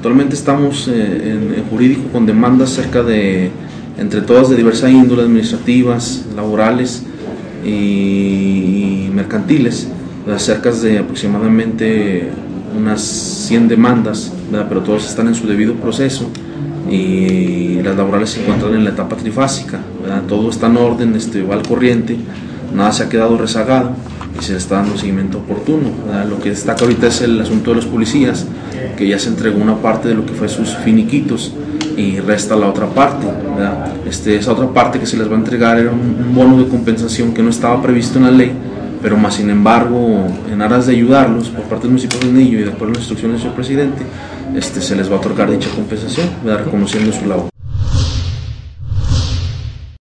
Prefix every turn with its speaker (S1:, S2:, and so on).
S1: Actualmente estamos en jurídico con demandas entre todas de diversa índole, administrativas, laborales y mercantiles, cerca de aproximadamente unas 100 demandas, ¿verdad? Pero todas están en su debido proceso y las laborales se encuentran en la etapa trifásica, ¿verdad? Todo está en orden, va al corriente, nada se ha quedado rezagado y se le está dando seguimiento oportuno, ¿verdad? Lo que destaca ahorita es el asunto de los policías, que ya se entregó una parte de lo que fue sus finiquitos y resta la otra parte, ¿verdad? Esa otra parte que se les va a entregar era un bono de compensación que no estaba previsto en la ley, pero más sin embargo, en aras de ayudarlos por parte del municipio de Fresnillo y de acuerdo a las instrucciones del señor presidente, se les va a otorgar dicha compensación, ¿verdad? Reconociendo su labor.